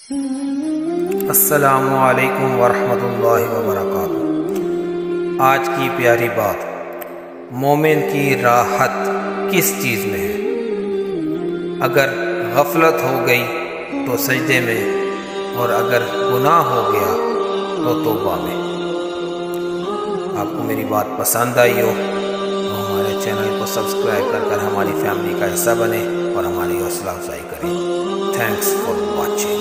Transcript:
अस्सलामु अलैकुम वरहमतुल्लाहि वबरकातुहू। आज की प्यारी बात, मोमिन की राहत किस चीज़ में है? अगर गफलत हो गई तो सजदे में, और अगर गुनाह हो गया तो तौबा में। आपको मेरी बात पसंद आई हो तो हमारे चैनल को सब्सक्राइब कर हमारी फैमिली का हिस्सा बने और हमारी हौसला अफजाई करें। Thanks for watching.